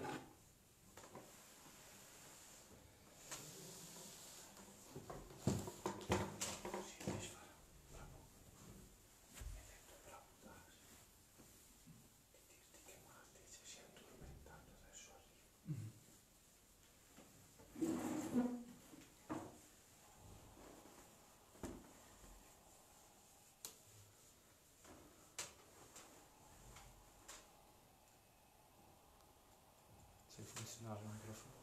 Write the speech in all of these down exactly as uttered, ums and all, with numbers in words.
Se funzionare il microfono.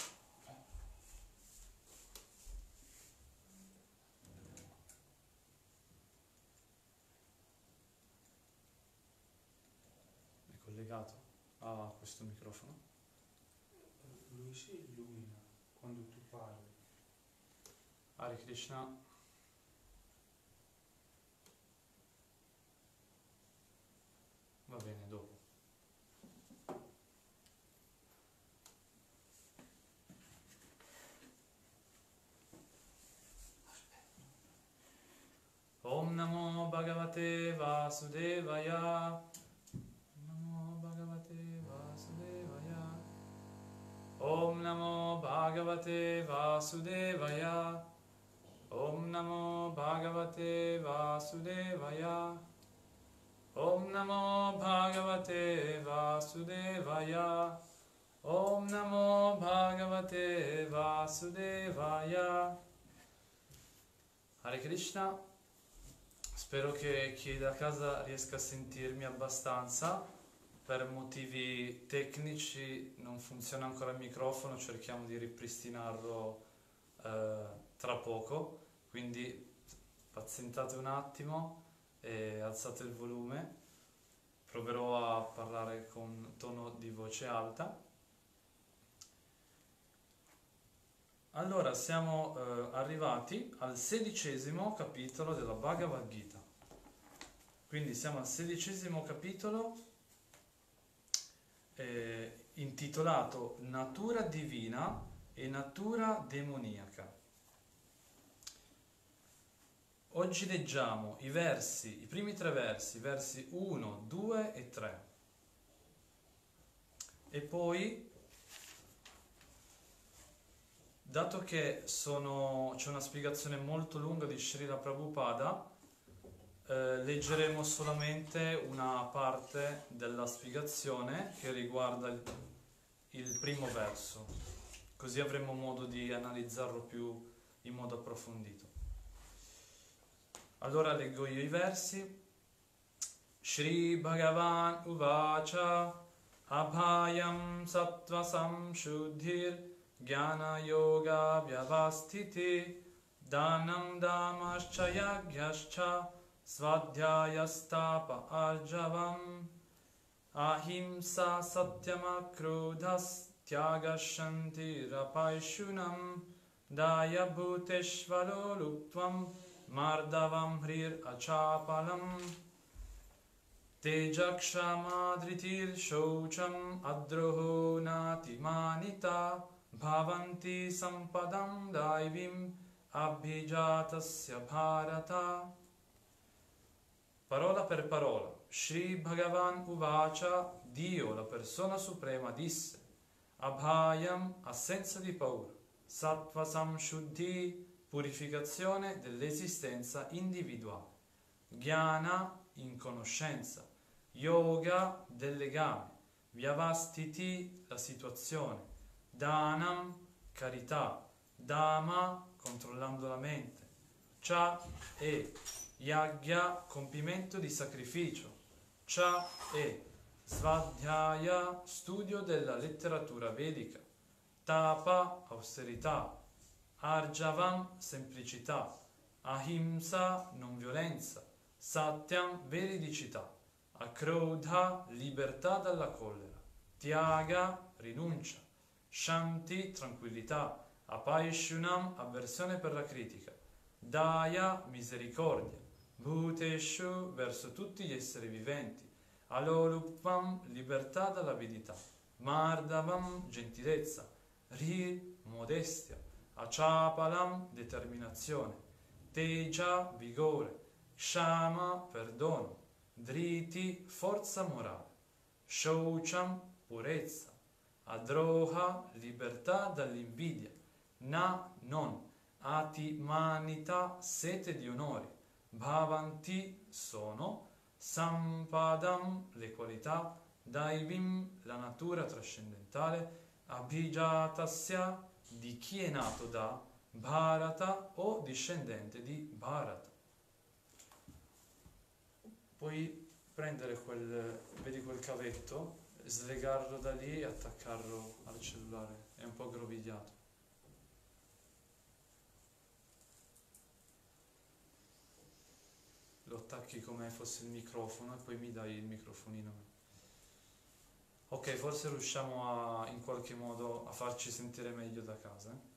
È collegato a questo microfono? Lui si illumina quando tu parli. Hare Krishna. Va bene, dopo. Om Namo Bhagavate Vasudevaya. Namo Bhagavate Vasudevaya. Om Namo Bhagavate Vasudevaya. Om Namo Bhagavate Vasudevaya. Om Namo Bhagavate Vasudevaya. Om Namo Bhagavate Vasudevaya. Hare Krishna. Spero che chi è da casa riesca a sentirmi abbastanza. Per motivi tecnici non funziona ancora il microfono, cerchiamo di ripristinarlo eh, tra poco, quindi pazientate un attimo e alzate il volume. Proverò a parlare con tono di voce alta. Allora, siamo eh, arrivati al sedicesimo capitolo della Bhagavad Gita. Quindi siamo al sedicesimo capitolo eh, intitolato Natura divina e natura demoniaca. Oggi leggiamo i versi, i primi tre versi, versi uno, due e tre. E poi, dato che sono, c'è una spiegazione molto lunga di Srila Prabhupada, eh, leggeremo solamente una parte della spiegazione che riguarda il, il primo verso, così avremo modo di analizzarlo più in modo approfondito. Allora leggo io i versi. Shri Bhagavan Uvacha Abhayam Sattva Samshuddhir Jnana Yoga Vyavastiti Dhanam Dhamascha Yagyascha Svadhyayastapa Arjavam Ahimsa Satyamakrodhas Tyagashanti Rapaishunam Daya Bhuteshvaro Luptvam Mardavam Hrir Achapalam Tejakshamadritir Shocham Adroho Nati Manita Bhavanti Sampadam Daivim Abhijatasya Bharata. Parola per parola. Shri Bhagavan Uvacha, Dio, la persona suprema, disse: Abhayam, assenza di paura. Sattva Samshuddhi, purificazione dell'esistenza individuale. Jnana, inconoscenza. Yoga, del legame. Vyavastiti, la situazione. Dhanam, carità. Dhamma, controllando la mente. Cha, e. Yagya, compimento di sacrificio. Cha, e. Svadhyaya, studio della letteratura vedica. Tapa, austerità. Arjavam, semplicità. Ahimsa, non violenza. Satyam, veridicità. Akrodha, libertà dalla collera. Tyaga, rinuncia. Shanti, tranquillità. Apaishunam, avversione per la critica. Daya, misericordia. Bhuteshu, verso tutti gli esseri viventi. Alolupvam, libertà dall'avidità. Mardavam, gentilezza. Ri, modestia. Achapalam, determinazione. Teja, vigore. Kshama, perdono. Driti, forza morale. Shoucham, purezza. Adroha, libertà dall'invidia. Na, non. Atimanita, sete di onori. Bhavanti, sono. Sampadam, le qualità. Daivim, la natura trascendentale. Abhijatasya, di chi è nato da Bharata o discendente di Bharata. Puoi prendere quel, vedi quel cavetto, slegarlo da lì e attaccarlo al cellulare, è un po' grovigliato. Lo attacchi come fosse il microfono e poi mi dai il microfonino. Ok, forse riusciamo a, in qualche modo a farci sentire meglio da casa. Eh?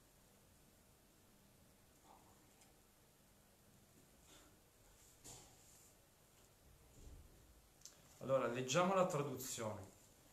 Allora, leggiamo la traduzione.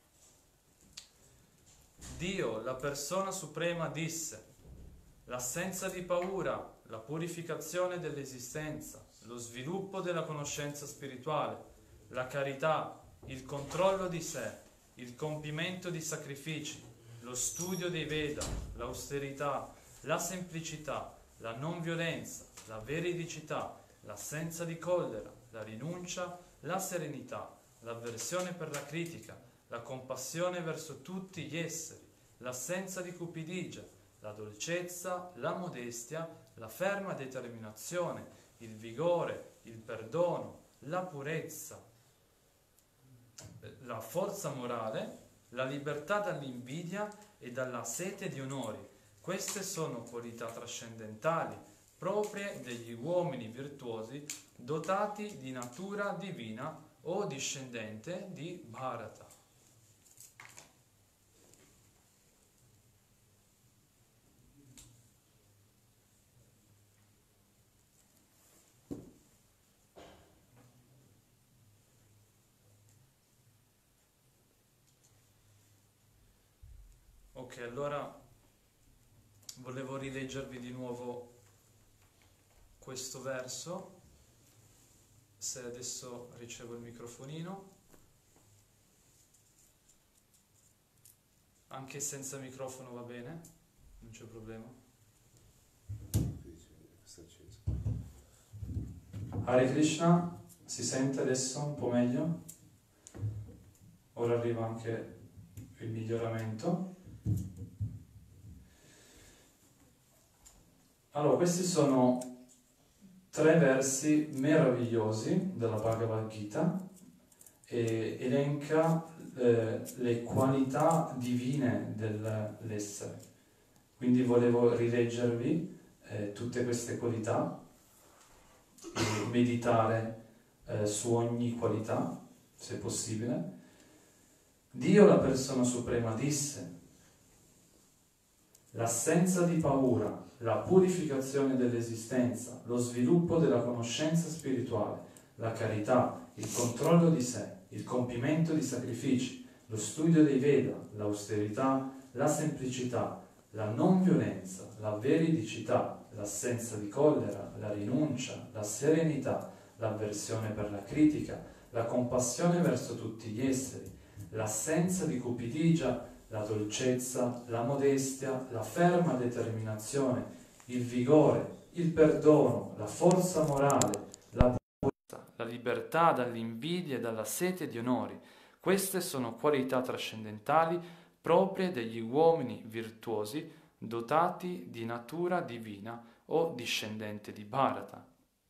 Dio, la persona suprema, disse: l'assenza di paura, la purificazione dell'esistenza, lo sviluppo della conoscenza spirituale, la carità, il controllo di sé, il compimento di sacrifici, lo studio dei Veda, l'austerità, la semplicità, la non violenza, la veridicità, l'assenza di collera, la rinuncia, la serenità, l'avversione per la critica, la compassione verso tutti gli esseri, l'assenza di cupidigia, la dolcezza, la modestia, la ferma determinazione, il vigore, il perdono, la purezza, la forza morale, la libertà dall'invidia e dalla sete di onori. Queste sono qualità trascendentali proprie degli uomini virtuosi dotati di natura divina o discendente di Bharata. Ok, allora volevo rileggervi di nuovo questo verso, se adesso ricevo il microfonino, anche senza microfono va bene, non c'è problema. Hare Krishna, si sente adesso un po' meglio? Ora arriva anche il miglioramento. Allora, questi sono tre versi meravigliosi della Bhagavad Gita e elenca eh, le qualità divine dell'essere. Quindi volevo rileggervi eh, tutte queste qualità e meditare eh, su ogni qualità, se possibile. Dio, la persona suprema, disse: l'assenza di paura, la purificazione dell'esistenza, lo sviluppo della conoscenza spirituale, la carità, il controllo di sé, il compimento di sacrifici, lo studio dei Veda, l'austerità, la semplicità, la non violenza, la veridicità, l'assenza di collera, la rinuncia, la serenità, l'avversione per la critica, la compassione verso tutti gli esseri, l'assenza di cupidigia, la dolcezza, la modestia, la ferma determinazione, il vigore, il perdono, la forza morale, la purezza, la libertà dall'invidia e dalla sete di onori. Queste sono qualità trascendentali proprie degli uomini virtuosi dotati di natura divina o discendente di Bharata.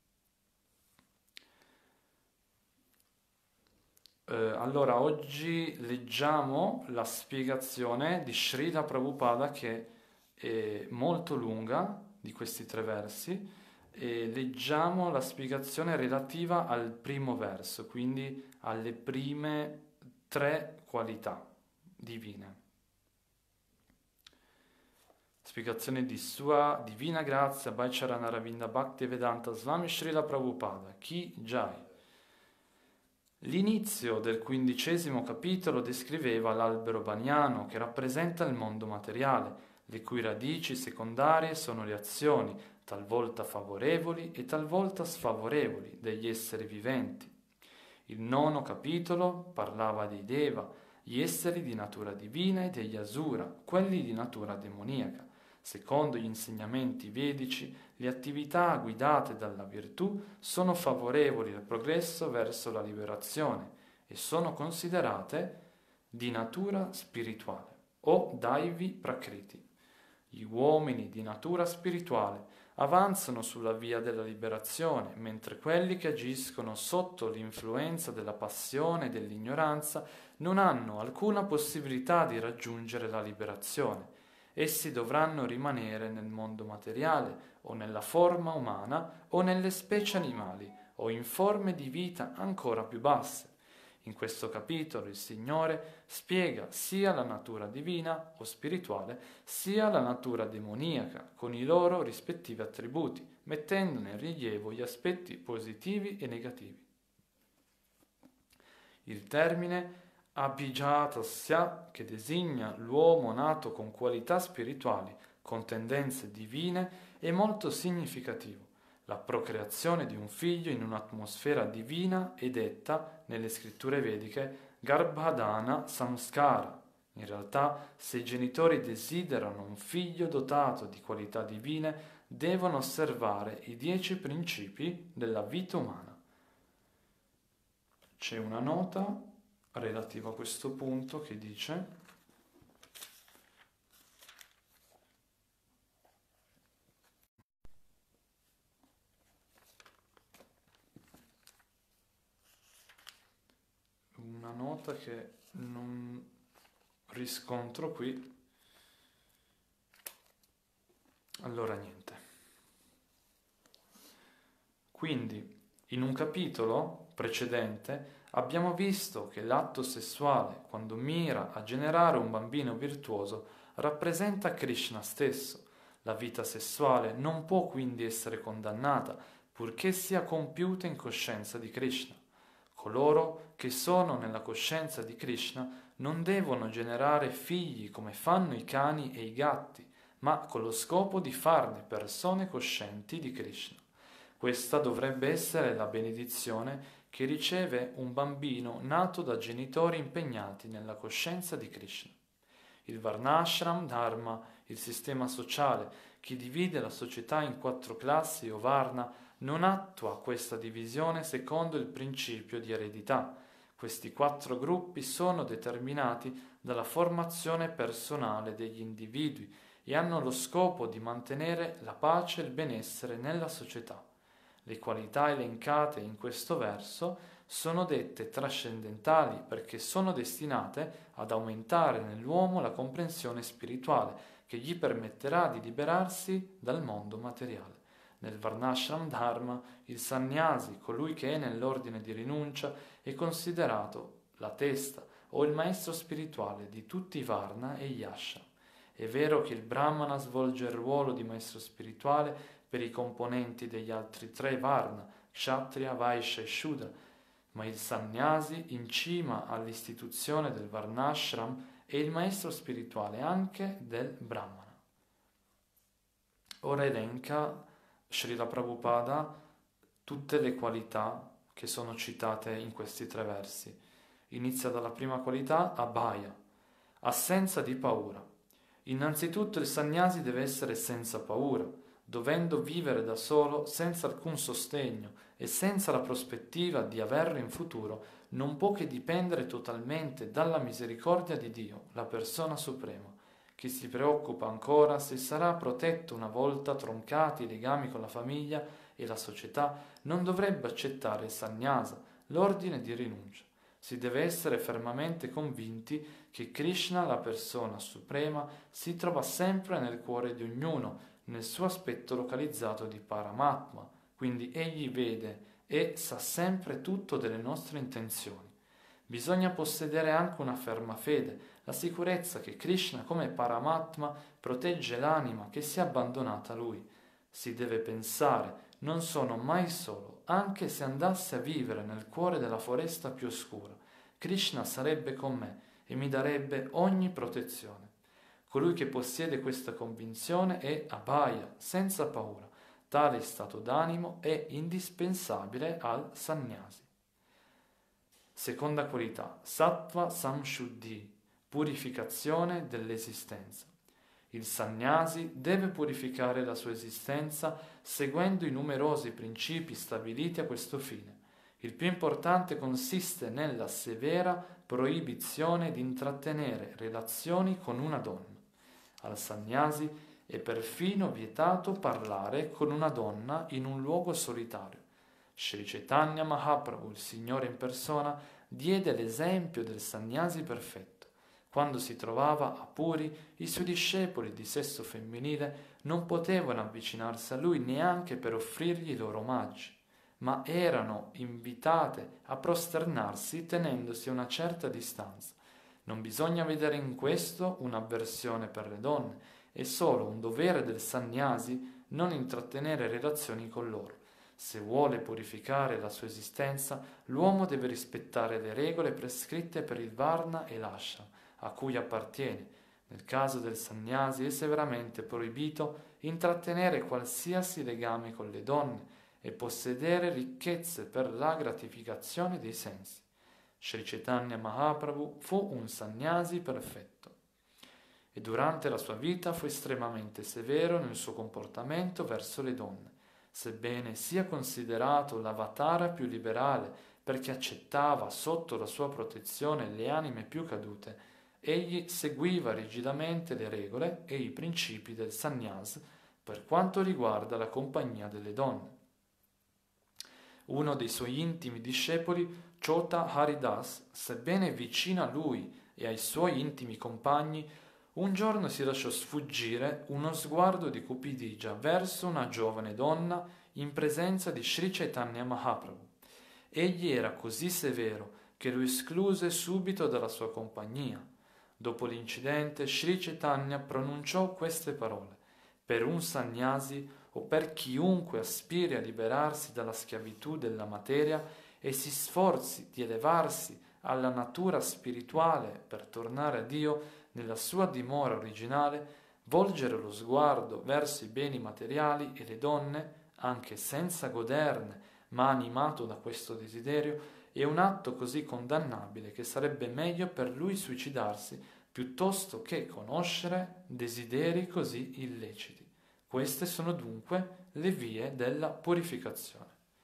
Eh, allora, oggi leggiamo la spiegazione di Srila Prabhupada, che è molto lunga, di questi tre versi, e leggiamo la spiegazione relativa al primo verso, quindi alle prime tre qualità divine. Spiegazione di Sua Divina Grazia Bhaicharana Ravinda Bhaktivedanta Swami Srila Prabhupada, Ki Jai. L'inizio del quindicesimo capitolo descriveva l'albero baniano che rappresenta il mondo materiale, le cui radici secondarie sono le azioni, talvolta favorevoli e talvolta sfavorevoli, degli esseri viventi. Il nono capitolo parlava dei Deva, gli esseri di natura divina e degli asura, quelli di natura demoniaca. Secondo gli insegnamenti vedici, le attività guidate dalla virtù sono favorevoli al progresso verso la liberazione e sono considerate di natura spirituale o Daivi Prakriti. Gli uomini di natura spirituale avanzano sulla via della liberazione, mentre quelli che agiscono sotto l'influenza della passione e dell'ignoranza non hanno alcuna possibilità di raggiungere la liberazione. Essi dovranno rimanere nel mondo materiale, o nella forma umana, o nelle specie animali, o in forme di vita ancora più basse. In questo capitolo il Signore spiega sia la natura divina o spirituale, sia la natura demoniaca, con i loro rispettivi attributi, mettendo in rilievo gli aspetti positivi e negativi. Il termine Abhijatasya, che designa l'uomo nato con qualità spirituali, con tendenze divine, è molto significativo. La procreazione di un figlio in un'atmosfera divina è detta, nelle scritture vediche, Garbhadana Samskara. In realtà, se i genitori desiderano un figlio dotato di qualità divine, devono osservare i dieci principi della vita umana. C'è una nota relativa a questo punto che dice: una nota che non riscontro qui, allora niente. Quindi in un capitolo precedente abbiamo visto che l'atto sessuale, quando mira a generare un bambino virtuoso, rappresenta Krishna stesso. La vita sessuale non può quindi essere condannata, purché sia compiuta in coscienza di Krishna. Coloro che sono nella coscienza di Krishna non devono generare figli come fanno i cani e i gatti, ma con lo scopo di farne persone coscienti di Krishna. Questa dovrebbe essere la benedizione che riceve un bambino nato da genitori impegnati nella coscienza di Krishna. Il Varnashram Dharma, il sistema sociale che divide la società in quattro classi o Varna, non attua questa divisione secondo il principio di eredità. Questi quattro gruppi sono determinati dalla formazione personale degli individui e hanno lo scopo di mantenere la pace e il benessere nella società. Le qualità elencate in questo verso sono dette trascendentali perché sono destinate ad aumentare nell'uomo la comprensione spirituale che gli permetterà di liberarsi dal mondo materiale. Nel Varnashram Dharma, il sannyasi, colui che è nell'ordine di rinuncia, è considerato la testa o il maestro spirituale di tutti i Varna e gli Ashram. È vero che il Brahmana svolge il ruolo di maestro spirituale per i componenti degli altri tre Varna, Kshatriya, Vaishya e Shudra, ma il sannyasi, in cima all'istituzione del Varnashram, è il maestro spirituale anche del Brahmana. Ora elenca Srila Prabhupada tutte le qualità che sono citate in questi tre versi. Inizia dalla prima qualità, Abhaya, assenza di paura. Innanzitutto il sannyasi deve essere senza paura, dovendo vivere da solo senza alcun sostegno e senza la prospettiva di averlo in futuro, non può che dipendere totalmente dalla misericordia di Dio, la persona suprema. Chi si preoccupa ancora se sarà protetto una volta troncati i legami con la famiglia e la società, non dovrebbe accettare il sannyasa, l'ordine di rinuncia. Si deve essere fermamente convinti che Krishna, la persona suprema, si trova sempre nel cuore di ognuno, nel suo aspetto localizzato di Paramatma, quindi egli vede e sa sempre tutto delle nostre intenzioni. Bisogna possedere anche una ferma fede, la sicurezza che Krishna come Paramatma protegge l'anima che si è abbandonata a lui. Si deve pensare, non sono mai solo, anche se andassi a vivere nel cuore della foresta più oscura. Krishna sarebbe con me e mi darebbe ogni protezione. Colui che possiede questa convinzione è Abhaya, senza paura. Tale stato d'animo è indispensabile al sannyasi. Seconda qualità, sattva samshuddhi, purificazione dell'esistenza. Il sannyasi deve purificare la sua esistenza seguendo i numerosi principi stabiliti a questo fine. Il più importante consiste nella severa proibizione di intrattenere relazioni con una donna. Al sannyasi è perfino vietato parlare con una donna in un luogo solitario. Sri Chaitanya Mahaprabhu, il Signore in persona, diede l'esempio del sannyasi perfetto. Quando si trovava a Puri, i suoi discepoli di sesso femminile non potevano avvicinarsi a lui neanche per offrirgli i loro omaggi, ma erano invitate a prosternarsi tenendosi a una certa distanza. Non bisogna vedere in questo un'avversione per le donne, è solo un dovere del sannyasi non intrattenere relazioni con loro. Se vuole purificare la sua esistenza, l'uomo deve rispettare le regole prescritte per il Varna e l'Ashram, a cui appartiene. Nel caso del sannyasi è severamente proibito intrattenere qualsiasi legame con le donne e possedere ricchezze per la gratificazione dei sensi. Sri Chaitanya Mahaprabhu fu un sannyasi perfetto e durante la sua vita fu estremamente severo nel suo comportamento verso le donne. Sebbene sia considerato l'avatara più liberale perché accettava sotto la sua protezione le anime più cadute, egli seguiva rigidamente le regole e i principi del sannyas per quanto riguarda la compagnia delle donne. Uno dei suoi intimi discepoli, Chota Haridas, sebbene vicino a lui e ai suoi intimi compagni, un giorno si lasciò sfuggire uno sguardo di cupidigia verso una giovane donna in presenza di Sri Chaitanya Mahaprabhu. Egli era così severo che lo escluse subito dalla sua compagnia. Dopo l'incidente, Sri Chaitanya pronunciò queste parole: per un sannyasi o per chiunque aspiri a liberarsi dalla schiavitù della materia e si sforzi di elevarsi alla natura spirituale per tornare a Dio nella sua dimora originale, volgere lo sguardo verso i beni materiali e le donne, anche senza goderne, ma animato da questo desiderio, è un atto così condannabile che sarebbe meglio per lui suicidarsi piuttosto che conoscere desideri così illeciti. Queste sono dunque le vie della purificazione.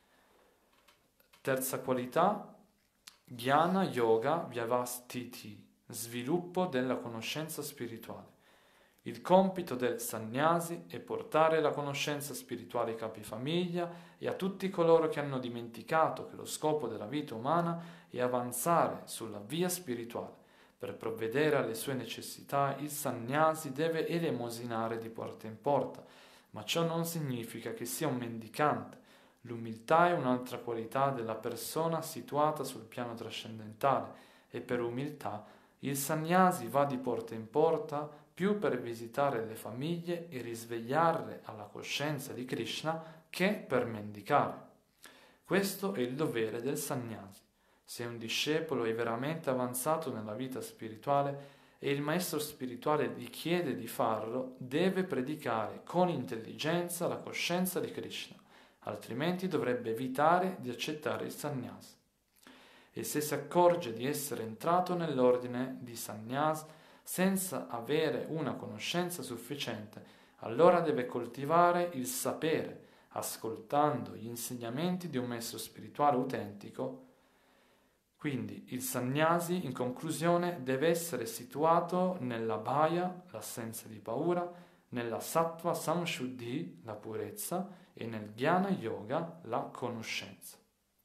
Terza qualità, Jnana Yoga Vyavastiti, sviluppo della conoscenza spirituale. Il compito del sannyasi è portare la conoscenza spirituale ai capifamiglia e a tutti coloro che hanno dimenticato che lo scopo della vita umana è avanzare sulla via spirituale. Per provvedere alle sue necessità, il sannyasi deve elemosinare di porta in porta, ma ciò non significa che sia un mendicante. L'umiltà è un'altra qualità della persona situata sul piano trascendentale e per umiltà il sannyasi va di porta in porta più per visitare le famiglie e risvegliarle alla coscienza di Krishna che per mendicare. Questo è il dovere del sannyasi. Se un discepolo è veramente avanzato nella vita spirituale e il maestro spirituale gli chiede di farlo, deve predicare con intelligenza la coscienza di Krishna, altrimenti dovrebbe evitare di accettare il sannyas. E se si accorge di essere entrato nell'ordine di sannyas senza avere una conoscenza sufficiente, allora deve coltivare il sapere, ascoltando gli insegnamenti di un maestro spirituale autentico. Quindi il sannyasi, in conclusione, deve essere situato nella bhaya, l'assenza di paura, nella sattva samshuddhi, la purezza, e nel jnana yoga, la conoscenza.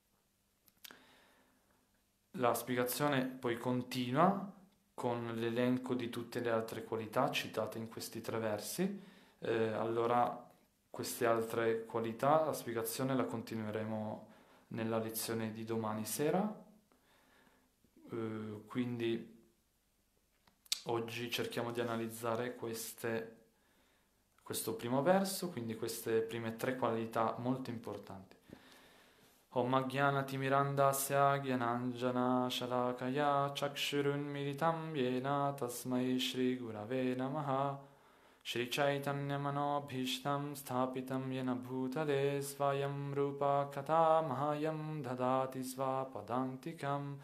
La spiegazione poi continua con l'elenco di tutte le altre qualità citate in questi tre versi. Eh, allora queste altre qualità, la spiegazione la continueremo nella lezione di domani sera. Uh, quindi oggi cerchiamo di analizzare queste, questo primo verso, quindi queste prime tre qualità molto importanti. Om Ajnanati Mirandasya Gyananjana Shalakaya Chakshurun Militam Yena Tasmai Shri Gurave Namaha Shri Chaitanya Manobhishtam Sthapitam Yena Bhutale Svayam Rupa Kata Mahayam Dadati Svapadantikam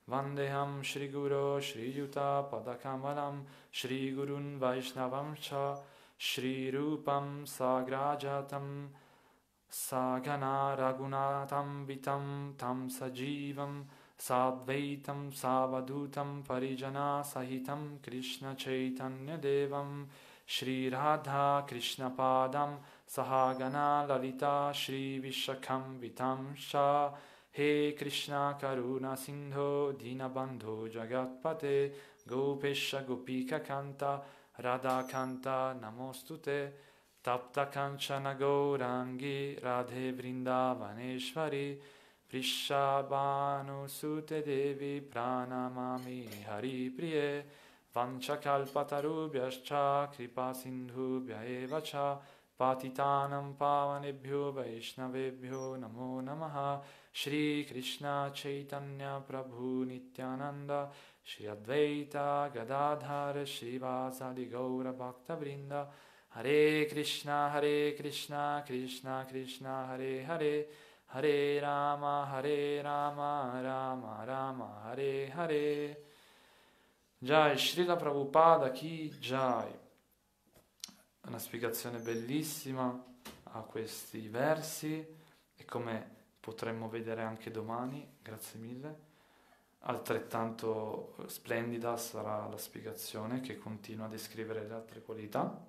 Vandeham Shri Guru Shri Yuta Padakamalam Shri Gurun Vaishnavam Cha Shri Rupam Sagrajatam Sagana Ragunatam Vitam Tam Sajivam Sadvaitam Savadutam Parijana Sahitam Krishna Chaitanya Devam Shri Radha Krishna Padam Sahagana Lalita Shri Vishakam Vitam Sha He Krishna Karuna Sindho Dinabandho Jagatpate Gopesha Gopika Kanta Radha Kanta Namostute Tapta Kanchana Gaurangi Radhe Vrindavaneshvari Vrishabhanu Sute Devi Pranamami Hari Priye Vanchakalpatarubhyascha Kripa Sindhubhya Eva Cha Patitanam Pavanebhyo Vaishnavebhyo Namo Namaha Shri Krishna Chaitanya Prabhu Nityananda Shri Advaita Gadadhara Shri Vasadi Gaura Bhakta Vrinda Hare Krishna Hare Krishna Krishna Krishna Hare Hare Hare Rama Hare Rama Rama Rama Hare Hare. Jai Srila Prabhupada Ki Jai. Una spiegazione bellissima a questi versi e come potremmo vedere anche domani, grazie mille. Altrettanto splendida sarà la spiegazione che continua a descrivere le altre qualità.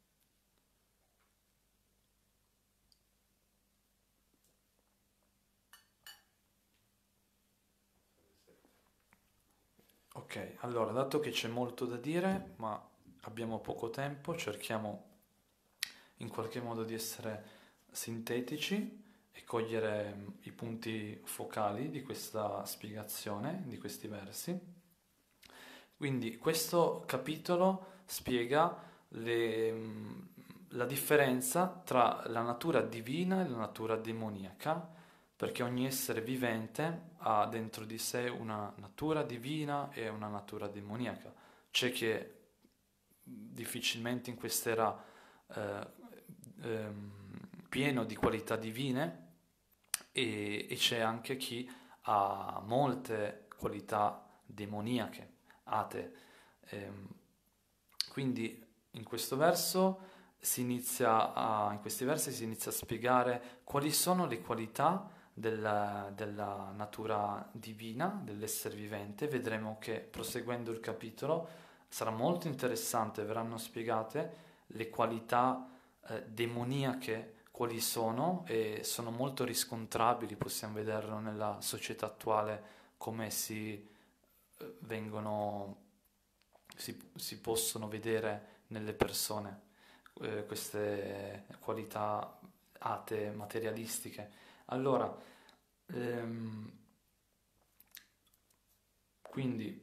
Ok, allora, dato che c'è molto da dire, ma abbiamo poco tempo, cerchiamo in qualche modo di essere sintetici e cogliere i punti focali di questa spiegazione, di questi versi. Quindi questo capitolo spiega le, la differenza tra la natura divina e la natura demoniaca, perché ogni essere vivente ha dentro di sé una natura divina e una natura demoniaca. C'è chi difficilmente in quest'era eh, ehm, pieno di qualità divine e, e c'è anche chi ha molte qualità demoniache, atee. Ehm, quindi in questo verso si inizia a, in questi versi si inizia a spiegare quali sono le qualità della, della natura divina, dell'essere vivente. Vedremo che proseguendo il capitolo sarà molto interessante, verranno spiegate le qualità eh, demoniache, quali sono, e sono molto riscontrabili, possiamo vederlo nella società attuale, come si eh, vengono, si, si possono vedere nelle persone eh, queste qualità atee, materialistiche. Allora, ehm, quindi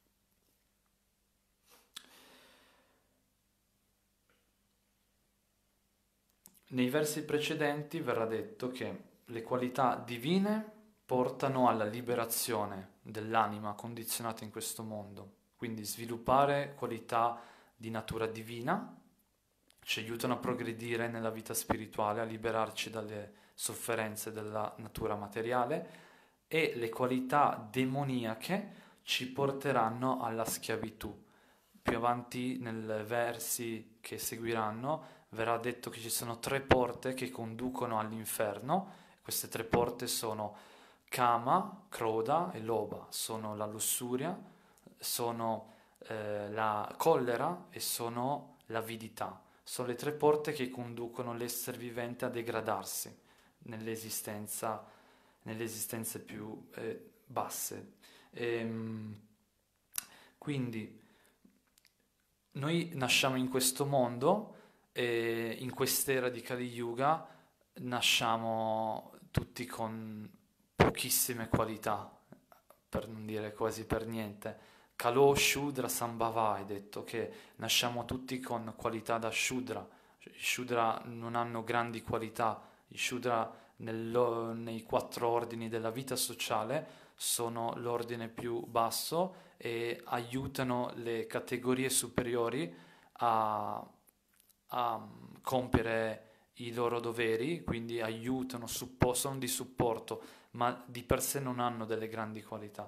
nei versi precedenti verrà detto che le qualità divine portano alla liberazione dell'anima condizionata in questo mondo, quindi sviluppare qualità di natura divina ci aiutano a progredire nella vita spirituale, a liberarci dalle sofferenze della natura materiale, e le qualità demoniache ci porteranno alla schiavitù. Più avanti nei versi che seguiranno verrà detto che ci sono tre porte che conducono all'inferno. Queste tre porte sono Kama, Kroda e Loba, sono la lussuria, sono eh, la collera e sono l'avidità. Sono le tre porte che conducono l'essere vivente a degradarsi nell'esistenza, nelle esistenze più eh, basse. Ehm, quindi noi nasciamo in questo mondo e in quest'era di Kali Yuga nasciamo tutti con pochissime qualità, per non dire quasi per niente. Kalo Shudra Sambhava è detto che nasciamo tutti con qualità da Shudra. I Shudra non hanno grandi qualità. I Shudra nel, nei quattro ordini della vita sociale sono l'ordine più basso e aiutano le categorie superiori a, a compiere i loro doveri, quindi aiutano, suppo, sono di supporto, ma di per sé non hanno delle grandi qualità.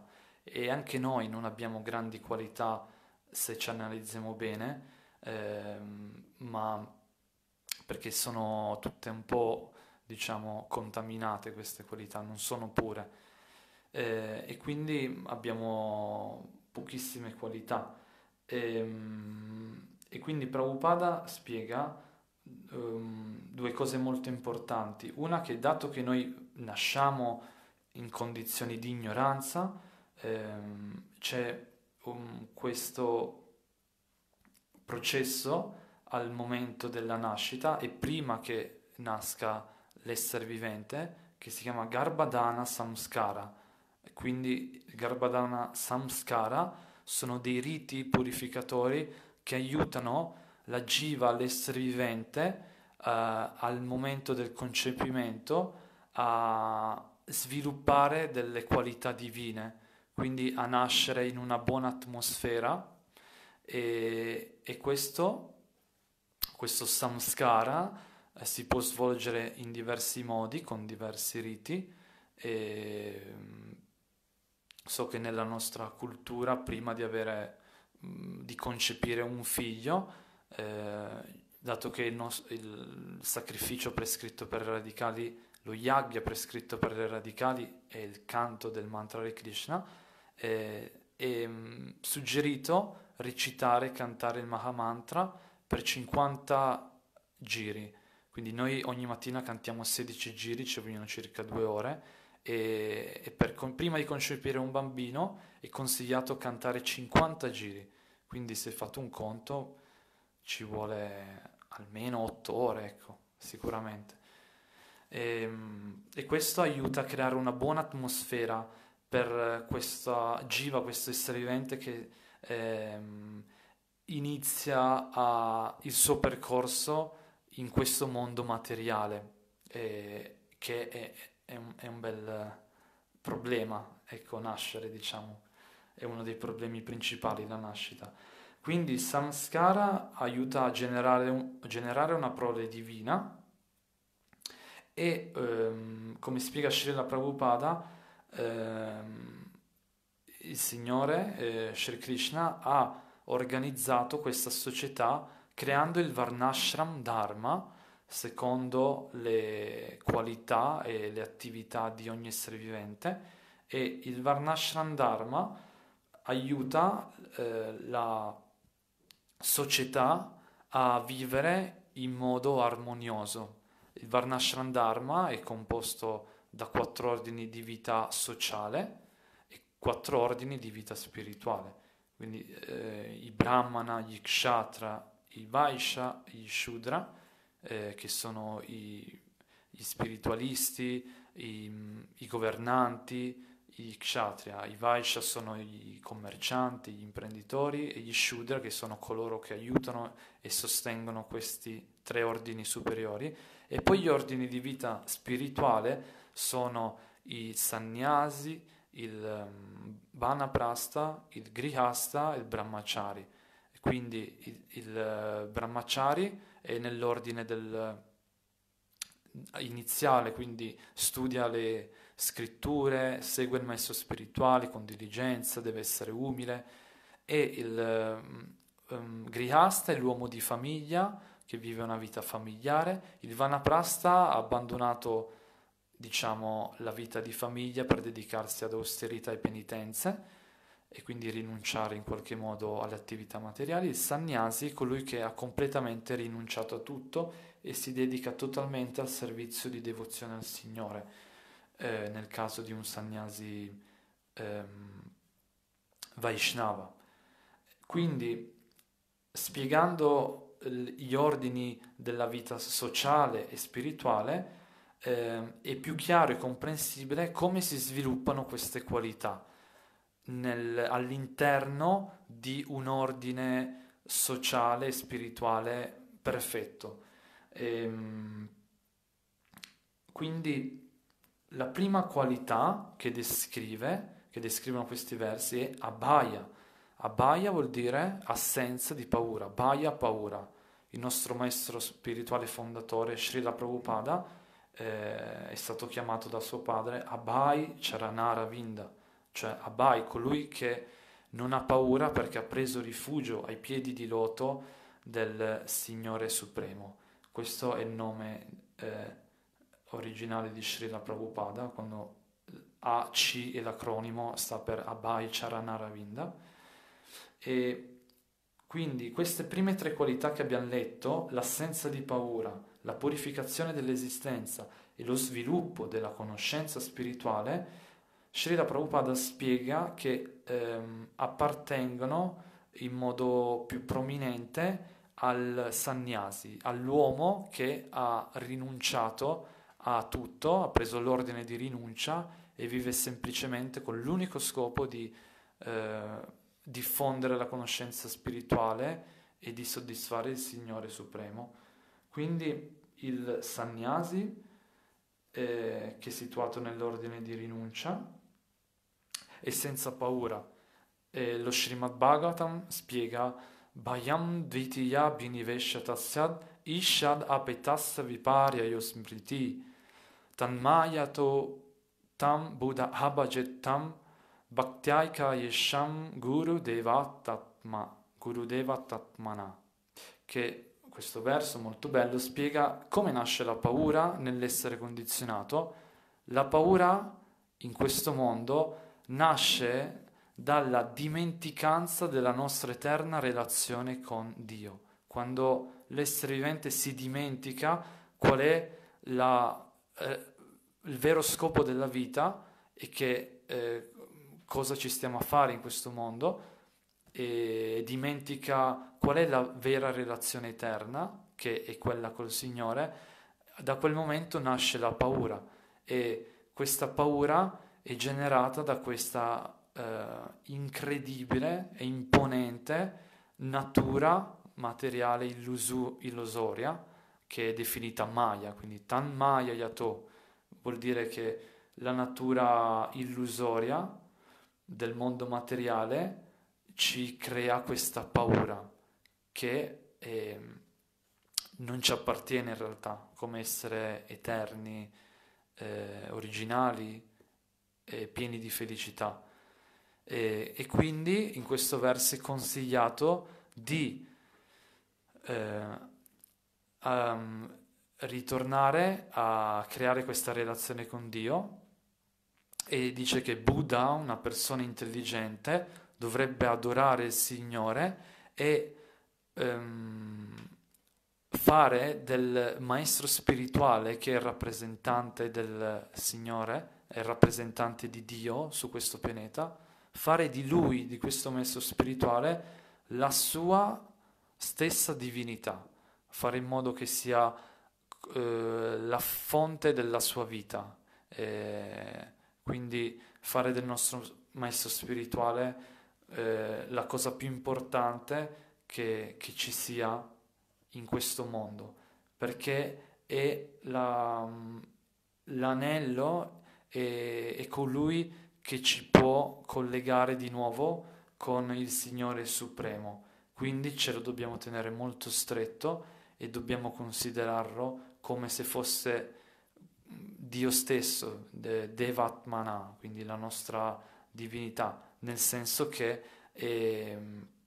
e anche noi non abbiamo grandi qualità se ci analizziamo bene, ehm, ma perché sono tutte un po', diciamo, contaminate queste qualità, non sono pure. Eh, e quindi abbiamo pochissime qualità. Ehm, E, quindi Prabhupada spiega ehm, due cose molto importanti. Una, che dato che noi nasciamo in condizioni di ignoranza, ehm, c'è um, questo processo al momento della nascita e prima che nasca l'essere vivente, che si chiama Garbhadana Samskara. Quindi Garbhadana Samskara sono dei riti purificatori che aiutano la jiva, l'essere vivente, eh, al momento del concepimento a sviluppare delle qualità divine, quindi a nascere in una buona atmosfera e, e questo, questo samskara eh, si può svolgere in diversi modi, con diversi riti. E, mm, so che nella nostra cultura, prima di avere, mm, di concepire un figlio, eh, dato che il, nos- il sacrificio prescritto per i radicali, lo yagya prescritto per i radicali è il canto del mantra di Krishna, eh, è mm, suggerito recitare e cantare il Mahamantra per cinquanta giri. Quindi noi ogni mattina cantiamo sedici giri, ci vogliono circa due ore e, e per, con- prima di concepire un bambino è consigliato cantare cinquanta giri. Quindi se fate un conto ci vuole almeno otto ore, ecco, sicuramente. E, e questo aiuta a creare una buona atmosfera per questa jiva, questo essere vivente che ehm, inizia a- il suo percorso in questo mondo materiale, eh, che è, è un, è un bel problema, ecco, nascere, diciamo, è uno dei problemi principali, la nascita. Quindi il samskara aiuta a generare, un- generare una prole divina e, ehm, come spiega Srila Prabhupada, ehm, il Signore, eh, Shri Krishna, ha organizzato questa società creando il Varnashram Dharma secondo le qualità e le attività di ogni essere vivente e il Varnashram Dharma aiuta eh, la società a vivere in modo armonioso. Il Varnashram Dharma è composto da quattro ordini di vita sociale e quattro ordini di vita spirituale. Quindi eh, i Brahmana, gli Kshatra, i Vaishya, gli Shudra, eh, che sono i, gli spiritualisti, i, i governanti, i Kshatriya. I Vaishya sono i commercianti, gli imprenditori e gli Shudra che sono coloro che aiutano e sostengono questi tre ordini superiori. E poi gli ordini di vita spirituale sono i sannyasi, il um, vanaprastha, il grihasta e il brahmachari. Quindi il, il uh, brahmachari è nell'ordine del uh, iniziale, quindi studia le scritture, segue il maestro spirituale con diligenza, deve essere umile e il um, um, grihasta è l'uomo di famiglia che vive una vita familiare. Il vanaprastha ha abbandonato, diciamo, la vita di famiglia per dedicarsi ad austerità e penitenze e quindi rinunciare in qualche modo alle attività materiali. Il sannyasi è colui che ha completamente rinunciato a tutto e si dedica totalmente al servizio di devozione al Signore, eh, nel caso di un sannyasi ehm, Vaishnava. Quindi, spiegando l- gli ordini della vita sociale e spirituale, eh, è più chiaro e comprensibile come si sviluppano queste qualità nel- all'interno di un ordine sociale e spirituale perfetto. Ehm, quindi la prima qualità che descrive, che descrivono questi versi è Abhaya. Abhaya vuol dire assenza di paura, Bhaya paura. Il nostro maestro spirituale fondatore Srila Prabhupada eh, è stato chiamato da suo padre Abhay Charanara Vinda, cioè Abai, colui che non ha paura perché ha preso rifugio ai piedi di loto del Signore Supremo. Questo è il nome eh, originale di Srila Prabhupada, quando A C è l'acronimo, sta per Abhay Charanaravinda. E quindi queste prime tre qualità che abbiamo letto, l'assenza di paura, la purificazione dell'esistenza e lo sviluppo della conoscenza spirituale, Srila Prabhupada spiega che ehm, appartengono in modo più prominente al sannyasi, all'uomo che ha rinunciato a tutto, ha preso l'ordine di rinuncia e vive semplicemente con l'unico scopo di eh, diffondere la conoscenza spirituale e di soddisfare il Signore Supremo. Quindi il sannyasi, eh, che è situato nell'ordine di rinuncia, è senza paura. E lo Srimad Bhagavatam spiega Bhayam dvitiya biniveshyata syad ishad apetasya viparya yosmriti tanmayato tam buddha abhajet tam bhaktiaika yesham guru devatatma guru devatatmana, che questo verso molto bello spiega come nasce la paura nell'essere condizionato. La paura in questo mondo nasce dalla dimenticanza della nostra eterna relazione con Dio. Quando l'essere vivente si dimentica qual è la, eh, il vero scopo della vita e che eh, cosa ci stiamo a fare in questo mondo, e dimentica qual è la vera relazione eterna, che è quella col Signore, da quel momento nasce la paura, e questa paura è generata da questa eh, incredibile e imponente natura materiale illusu- illusoria, che è definita Maya, quindi Tan Maya Yato, vuol dire che la natura illusoria del mondo materiale ci crea questa paura che eh, non ci appartiene in realtà, come essere eterni, eh, originali e pieni di felicità. E, e quindi in questo verso è consigliato di eh, um, ritornare a creare questa relazione con Dio, e dice che Buddha, una persona intelligente, dovrebbe adorare il Signore e um, fare del maestro spirituale, che è il rappresentante del Signore, è il rappresentante di Dio su questo pianeta, fare di lui, di questo maestro spirituale, la sua stessa divinità, fare in modo che sia eh, la fonte della sua vita, eh, quindi fare del nostro maestro spirituale eh, la cosa più importante che, che ci sia in questo mondo, perché è la, l'anello, è, è colui che ci può collegare di nuovo con il Signore Supremo. Quindi ce lo dobbiamo tenere molto stretto e dobbiamo considerarlo come se fosse Dio stesso, de, Devatmana, quindi la nostra divinità, nel senso che eh,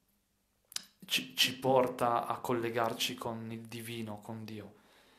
ci, ci porta a collegarci con il divino, con Dio.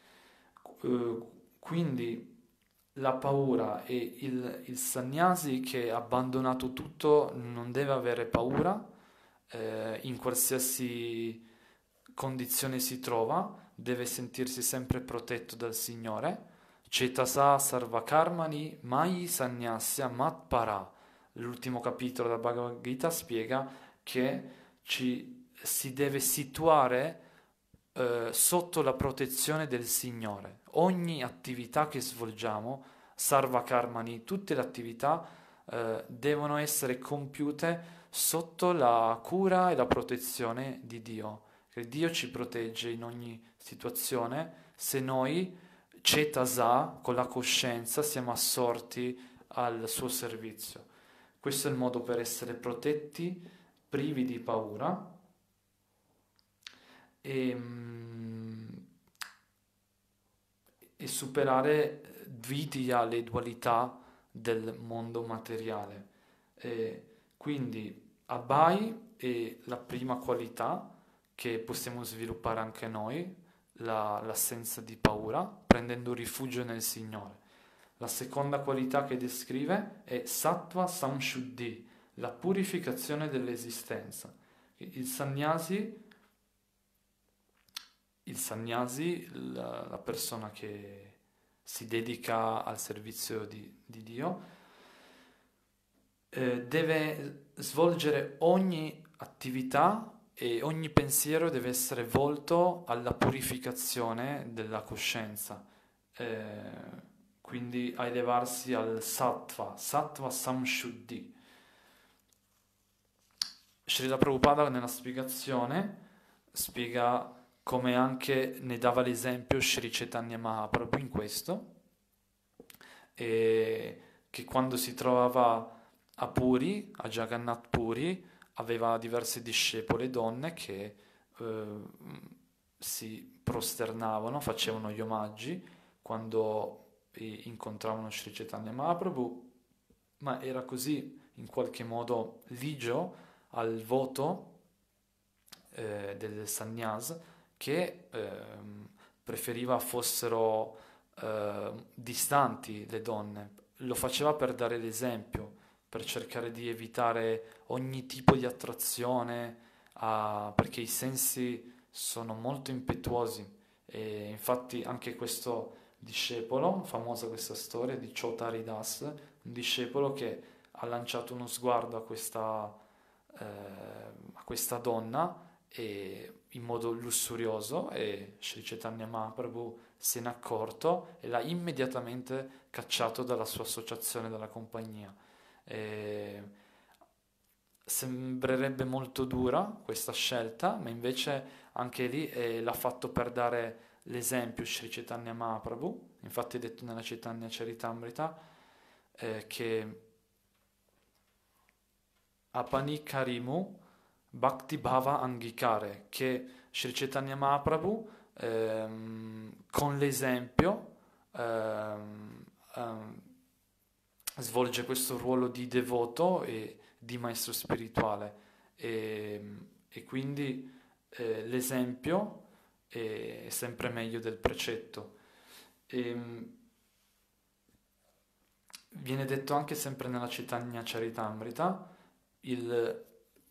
Uh, quindi la paura, e il, il sannyasi che ha abbandonato tutto non deve avere paura eh, in qualsiasi condizione si trova, deve sentirsi sempre protetto dal Signore. Cetasa sarvakarmani mai sannyasya matpara. L'ultimo capitolo della Bhagavad Gita spiega che ci si deve situare eh, sotto la protezione del Signore. Ogni attività che svolgiamo, sarvakarmani, tutte le attività eh, devono essere compiute sotto la cura e la protezione di Dio. Che Dio ci protegge in ogni situazione se noi, cetasa, con la coscienza, siamo assorti al suo servizio. Questo è il modo per essere protetti, privi di paura e, e superare dvitiya, le dualità del mondo materiale. E quindi Abhai è la prima qualità che possiamo sviluppare anche noi, la- l'assenza di paura, prendendo rifugio nel Signore. La seconda qualità che descrive è Sattva Samshuddhi, la purificazione dell'esistenza. Il sannyasi, il sannyasi, la, la persona che si dedica al servizio di, di Dio, eh, deve svolgere ogni attività e ogni pensiero deve essere volto alla purificazione della coscienza, eh, quindi a elevarsi al sattva, sattva samshuddhi. Srila Prabhupada nella spiegazione spiega come anche ne dava l'esempio Sri Chaitanya Mahaprabhu in questo, e che quando si trovava a Puri, a Jagannath Puri, aveva diverse discepole donne che eh, si prosternavano, facevano gli omaggi quando eh, incontravano Sri Chaitanya Mahaprabhu, ma era così in qualche modo ligio al voto eh, del sannyas che ehm, preferiva fossero eh, distanti le donne. Lo faceva per dare l'esempio, per cercare di evitare ogni tipo di attrazione, a- perché i sensi sono molto impetuosi. E infatti anche questo discepolo, famosa questa storia di Chaudhary Das, un discepolo che ha lanciato uno sguardo a questa, eh, a questa donna e in modo lussurioso, e Sri Chaitanya Mahaprabhu se n'è accorto e l'ha immediatamente cacciato dalla sua associazione, dalla compagnia. E sembrerebbe molto dura questa scelta, ma invece anche lì eh, l'ha fatto per dare l'esempio Sri Chaitanya Mahaprabhu. Infatti è detto nella Chaitanya Charitamrita eh, che Apani Karimu Bhakti Bhava Angikare, che Sri Chaitanya Mahaprabhu ehm, con l'esempio ehm, ehm, svolge questo ruolo di devoto e di maestro spirituale, e, e quindi eh, l'esempio è sempre meglio del precetto. E, viene detto anche sempre nella Chaitanya Charitamrita il,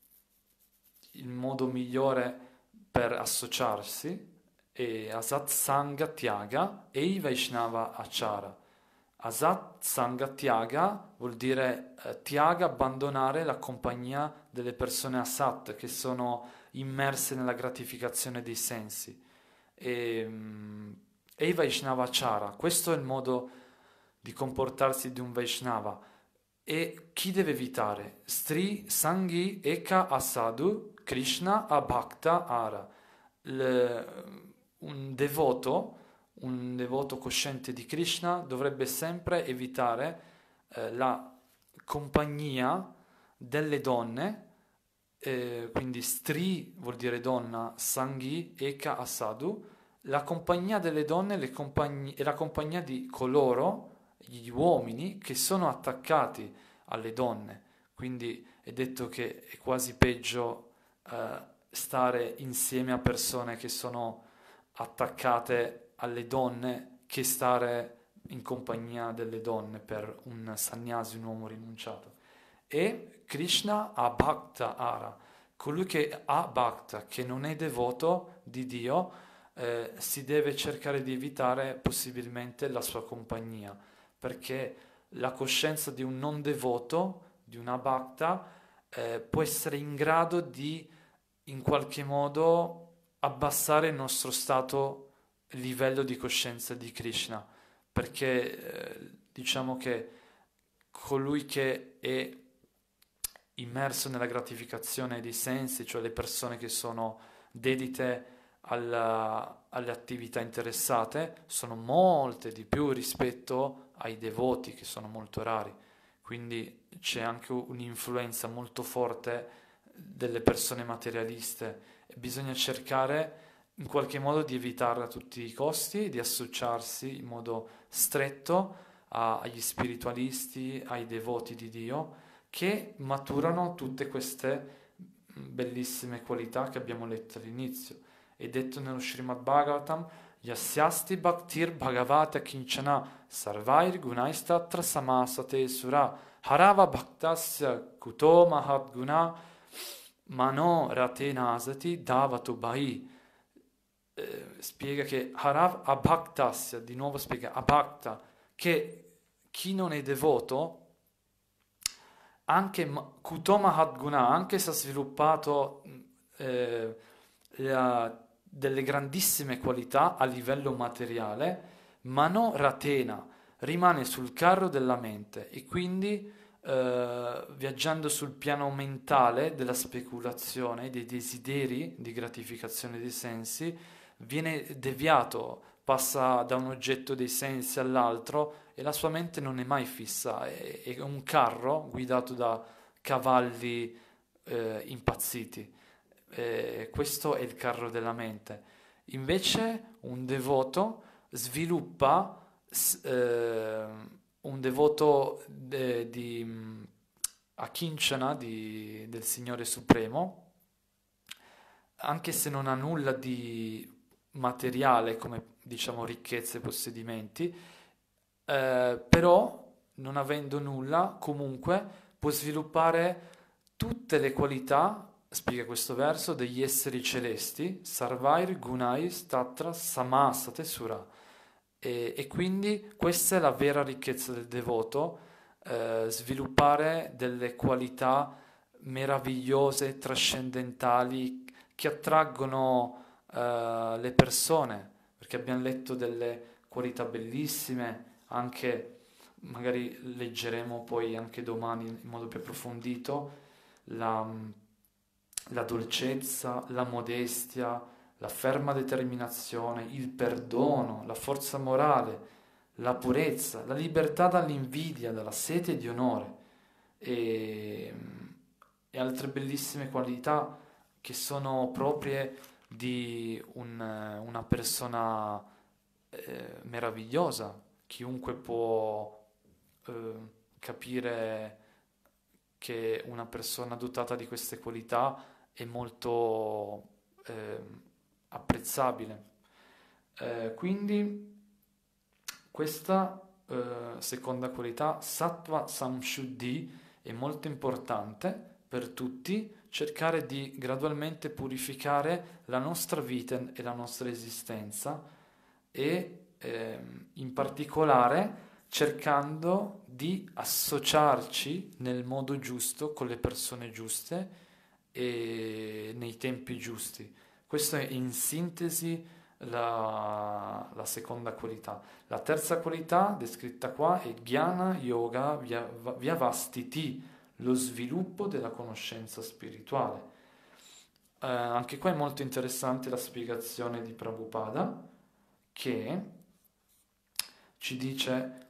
il modo migliore per associarsi è Asat Sangha Tyaga e Vaishnava Achara. Asat Sangha Tyaga vuol dire eh, Tyaga, abbandonare la compagnia delle persone asat, che sono immerse nella gratificazione dei sensi. E, mm, e Vaishnava Achara, questo è il modo di comportarsi di un Vaishnava. E chi deve evitare? Stri Sanghi Eka Asadu Krishna Abhakta Ara. Il- un devoto, un devoto cosciente di Krishna dovrebbe sempre evitare eh, la compagnia delle donne, eh, quindi Stri vuol dire donna, Sanghi Eka Asadu, la compagnia delle donne le compagni- e la compagnia di coloro, gli uomini, che sono attaccati alle donne. Quindi è detto che è quasi peggio eh, stare insieme a persone che sono attaccate alle donne che stare in compagnia delle donne per un sannyasi, un uomo rinunciato. E Krishna Abhakta Ara, colui che ha bhakta, che non è devoto di Dio, eh, si deve cercare di evitare possibilmente la sua compagnia, perché la coscienza di un non devoto, di una bhakta, eh, può essere in grado di in qualche modo abbassare il nostro stato, livello di coscienza di Krishna, perché eh, diciamo che colui che è immerso nella gratificazione dei sensi, cioè le persone che sono dedite alla- alle attività interessate, sono molte di più rispetto ai devoti, che sono molto rari. Quindi c'è anche un'influenza molto forte delle persone materialiste e bisogna cercare in qualche modo di evitarla a tutti i costi, di associarsi in modo stretto a- agli spiritualisti, ai devoti di Dio, che maturano tutte queste bellissime qualità che abbiamo letto all'inizio. È detto nello Srimad Bhagavatam: Yasyasti bhaktir bhagavata kinchana sarvair gunaistatra samasate sura harava bhaktasya kuto mahat guna mano ratenasati davato bai. Eh, spiega che harav abhaktasya, di nuovo spiega abhakta, che chi non è devoto, anche kuto mahat guna, anche se ha sviluppato eh, la, delle grandissime qualità a livello materiale, ma no ratena, rimane sul carro della mente e quindi eh, viaggiando sul piano mentale della speculazione, dei desideri di gratificazione dei sensi, viene deviato, passa da un oggetto dei sensi all'altro e la sua mente non è mai fissa, è, è un carro guidato da cavalli eh, impazziti. Eh, questo è il carro della mente. Invece un devoto sviluppa eh, un devoto de, di mh, Akinchana, di, del Signore Supremo, anche se non ha nulla di materiale come diciamo ricchezze e possedimenti, eh, però non avendo nulla comunque può sviluppare tutte le qualità, spiega questo verso, degli esseri celesti, Sarvair Gunais Tatra Samasate Sura. E, e quindi questa è la vera ricchezza del devoto, eh, sviluppare delle qualità meravigliose, trascendentali, che attraggono eh, le persone, perché abbiamo letto delle qualità bellissime, anche magari leggeremo poi anche domani in modo più approfondito, la, la dolcezza, la modestia, la ferma determinazione, il perdono, la forza morale, la purezza, la libertà dall'invidia, dalla sete di onore e, e altre bellissime qualità che sono proprie di un, una persona eh, meravigliosa. Chiunque può eh, capire che una persona dotata di queste qualità è molto eh, apprezzabile. Eh, quindi questa eh, seconda qualità, Sattva Samshuddhi, è molto importante per tutti, cercare di gradualmente purificare la nostra vita e la nostra esistenza e ehm, in particolare cercando di associarci nel modo giusto con le persone giuste e nei tempi giusti. Questo è in sintesi la, la seconda qualità. La terza qualità descritta qua è Jnana Yoga Vyavastiti, lo sviluppo della conoscenza spirituale. Eh, anche qua è molto interessante la spiegazione di Prabhupada, che ci dice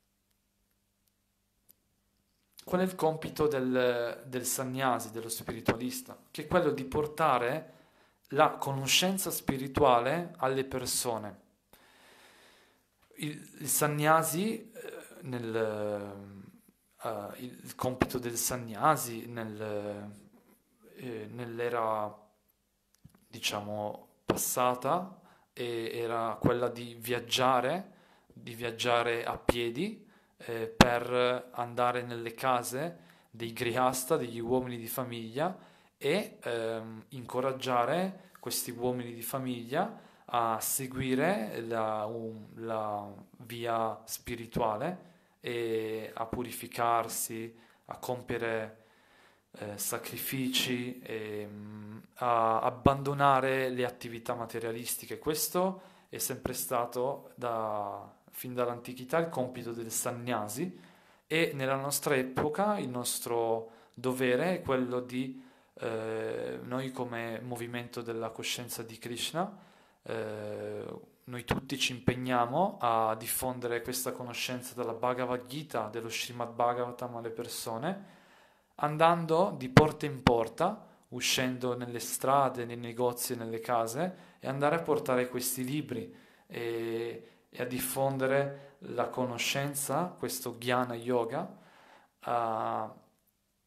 qual è il compito del, del sannyasi, dello spiritualista, che è quello di portare la conoscenza spirituale alle persone. Il, il sannyasi, eh, nel, uh, il, il compito del sannyasi nel, eh, nell'era, diciamo, passata e era quella di viaggiare, di viaggiare a piedi eh, per andare nelle case dei grihasta, degli uomini di famiglia, e ehm, incoraggiare questi uomini di famiglia a seguire la, un, la via spirituale e a purificarsi, a compiere eh, sacrifici, e, mh, a abbandonare le attività materialistiche. Questo è sempre stato da, fin dall'antichità il compito del sannyasi, e nella nostra epoca il nostro dovere è quello di eh, noi come movimento della coscienza di Krishna, eh, noi tutti ci impegniamo a diffondere questa conoscenza della Bhagavad Gita, dello Srimad Bhagavatam alle persone, andando di porta in porta, uscendo nelle strade, nei negozi e nelle case, e andare a portare questi libri e, e a diffondere la conoscenza, questo Jnana Yoga, a,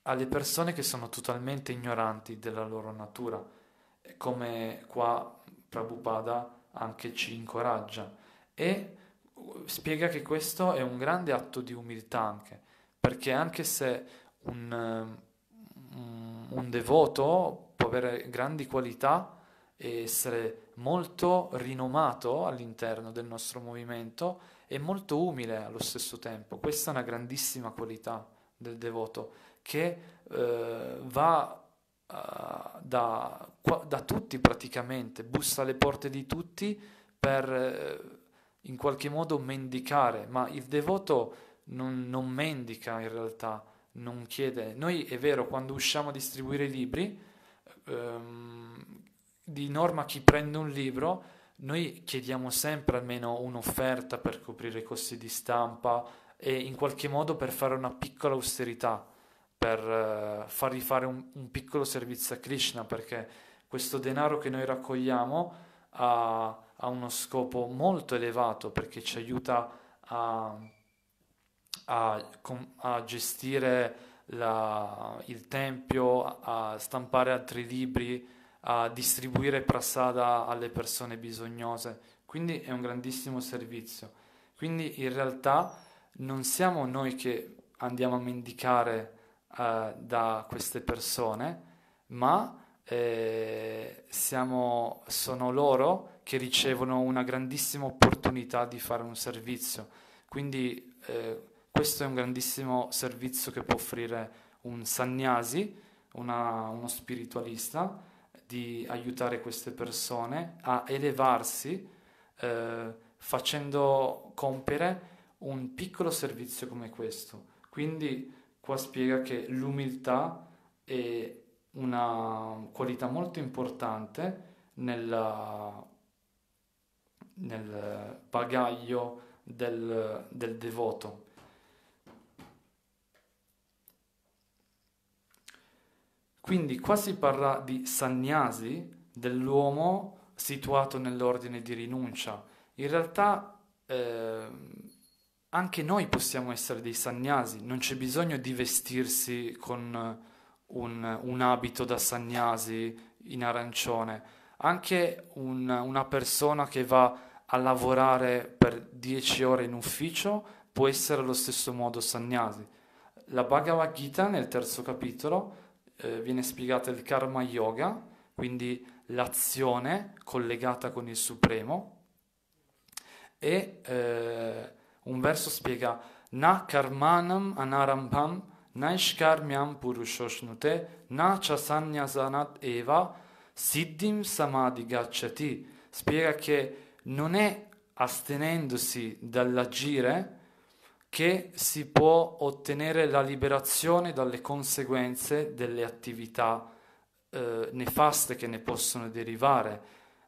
alle persone che sono totalmente ignoranti della loro natura, come qua Prabhupada anche ci incoraggia e spiega che questo è un grande atto di umiltà anche, perché anche se un, um, un devoto può avere grandi qualità e essere molto rinomato all'interno del nostro movimento, è molto umile allo stesso tempo. Questa è una grandissima qualità del devoto che eh, va eh, da, qua- da tutti praticamente, bussa alle porte di tutti per eh, in qualche modo mendicare, ma il devoto non, non mendica in realtà, non chiede. Noi è vero, quando usciamo a distribuire i libri, ehm, di norma chi prende un libro, noi chiediamo sempre almeno un'offerta per coprire i costi di stampa e in qualche modo per fare una piccola austerità, per eh, fargli fare un, un piccolo servizio a Krishna, perché questo denaro che noi raccogliamo ha, ha uno scopo molto elevato, perché ci aiuta a, a, com- a gestire la- il tempio, a stampare altri libri, a distribuire prasada alle persone bisognose. Quindi è un grandissimo servizio. Quindi in realtà non siamo noi che andiamo a mendicare eh, da queste persone, ma eh, siamo, sono loro che ricevono una grandissima opportunità di fare un servizio. Quindi eh, questo è un grandissimo servizio che può offrire un sannyasi, una- uno spiritualista, di aiutare queste persone a elevarsi eh, facendo compiere un piccolo servizio come questo. Quindi qua spiega che l'umiltà è una qualità molto importante nella- nel bagaglio del, del devoto. Quindi qua si parla di sannyasi, dell'uomo situato nell'ordine di rinuncia. In realtà ehm, anche noi possiamo essere dei sannyasi, non c'è bisogno di vestirsi con un, un abito da sannyasi in arancione. Anche un- una persona che va a lavorare per dieci ore in ufficio può essere allo stesso modo sannyasi. La Bhagavad Gita nel terzo capitolo eh, viene spiegata il karma yoga, quindi l'azione collegata con il Supremo, e eh, un verso spiega na karmanam anarambham naishkarmyam purushoshnute na chasanyasanat eva siddhim samadhi gacchati. Spiega che non è astenendosi dall'agire che si può ottenere la liberazione dalle conseguenze delle attività eh, nefaste che ne possono derivare.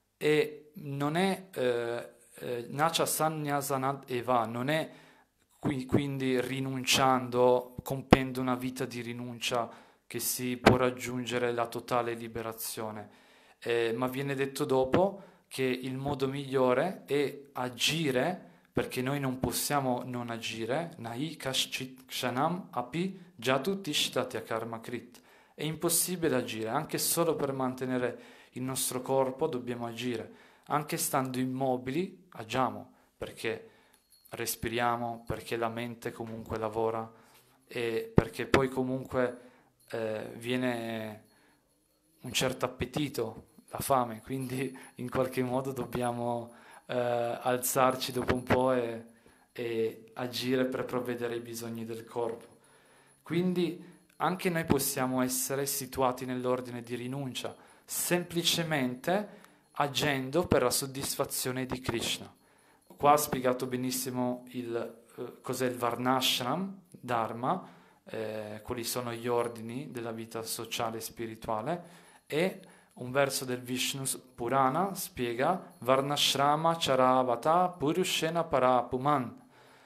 E non è eh, eh, Nacha Sannyasana Eva, non è qui- quindi rinunciando, compiendo una vita di rinuncia che si può raggiungere la totale liberazione. Eh, ma viene detto dopo che il modo migliore è agire, perché noi non possiamo non agire, nahi kaschit kshanam api jatu tishtatya karma krit. È impossibile agire, anche solo per mantenere il nostro corpo dobbiamo agire. Anche stando immobili agiamo, perché respiriamo, perché la mente comunque lavora e perché poi comunque eh, viene un certo appetito, la fame, quindi in qualche modo dobbiamo eh, alzarci dopo un po' e, e agire per provvedere ai bisogni del corpo. Quindi anche noi possiamo essere situati nell'ordine di rinuncia, semplicemente agendo per la soddisfazione di Krishna. Qua ha spiegato benissimo il, eh, cos'è il Varnashram, Dharma, eh, quali sono gli ordini della vita sociale e spirituale, e un verso del Vishnu Purana spiega Varnashrama charavata purushena parapuman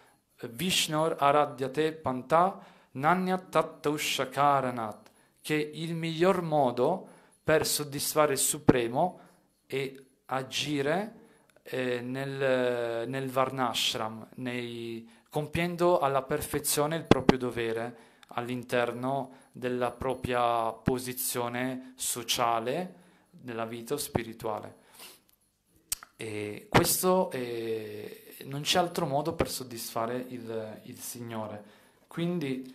Vishnor aradhyate panta nanyat tattaushakaranat, che il miglior modo per soddisfare il Supremo è agire eh, nel, nel Varnashram, nei, compiendo alla perfezione il proprio dovere all'interno della propria posizione sociale nella vita spirituale. E questo è, non c'è altro modo per soddisfare il, il Signore. Quindi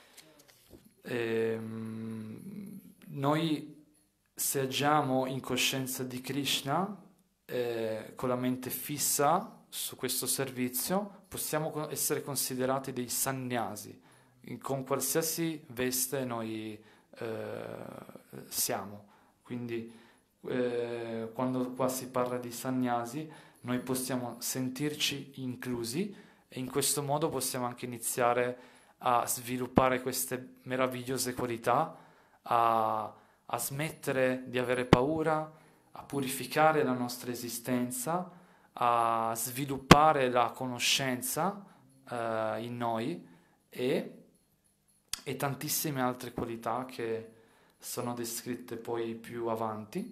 ehm, noi, se agiamo in coscienza di Krishna, eh, con la mente fissa su questo servizio, possiamo essere considerati dei sannyasi. Con qualsiasi veste noi eh, siamo. Quindi eh, quando qua si parla di sannyasi, noi possiamo sentirci inclusi e in questo modo possiamo anche iniziare a sviluppare queste meravigliose qualità, a, a smettere di avere paura, a purificare la nostra esistenza, a sviluppare la conoscenza eh, in noi e e tantissime altre qualità che sono descritte poi più avanti.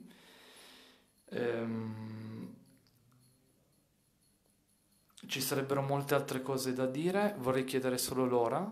Ehm, ci sarebbero molte altre cose da dire, vorrei chiedere solo l'ora.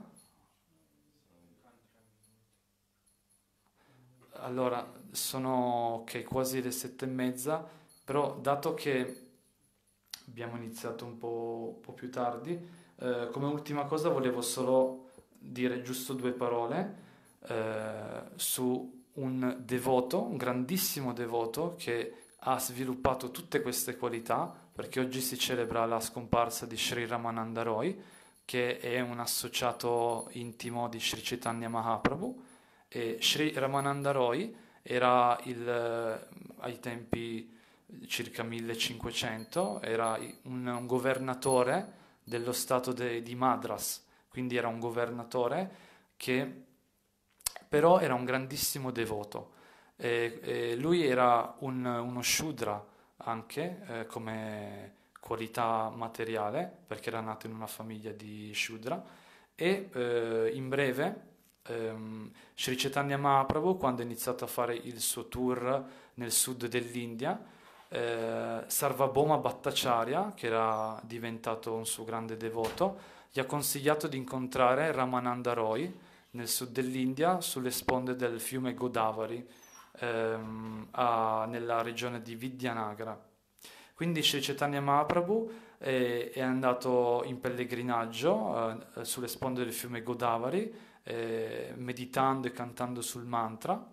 Allora, sono okay, quasi le sette e mezza, però dato che abbiamo iniziato un po', un po' più tardi, eh, come ultima cosa volevo solo dire giusto due parole eh, su un devoto, un grandissimo devoto che ha sviluppato tutte queste qualità, perché oggi si celebra la scomparsa di Sri Ramananda Roy, che è un associato intimo di Sri Chaitanya Mahaprabhu. E Sri Ramananda Roy era il, ai tempi circa millecinquecento, era un, un governatore dello stato de, di Madras. Quindi era un governatore che però era un grandissimo devoto. E, e lui era un, uno Shudra anche eh, come qualità materiale, perché era nato in una famiglia di Shudra. E eh, in breve ehm, Sri Chaitanya Mahaprabhu, quando ha iniziato a fare il suo tour nel sud dell'India, eh, Sarvabhauma Bhattacharya, che era diventato un suo grande devoto, gli ha consigliato di incontrare Ramananda Roy nel sud dell'India, sulle sponde del fiume Godavari, ehm, a, nella regione di Vidyanagara. Quindi Sri Chaitanya Mahaprabhu è, è andato in pellegrinaggio eh, sulle sponde del fiume Godavari, eh, meditando e cantando sul mantra.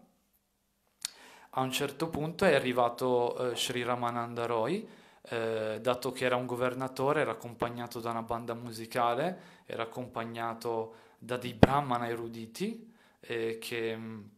A un certo punto è arrivato eh, Sri Ramananda Roy. Eh, dato che era un governatore, era accompagnato da una banda musicale, era accompagnato da dei brahmana eruditi eh, che